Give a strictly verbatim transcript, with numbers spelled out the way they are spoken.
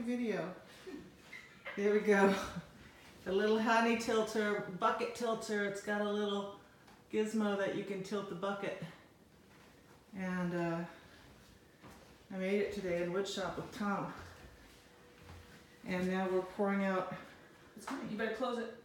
video. There we go. The little honey tilter, bucket tilter. It's got a little gizmo that you can tilt the bucket. And uh, I made it today in woodshop with Tom. And now we're pouring out. It's coming. You better close it.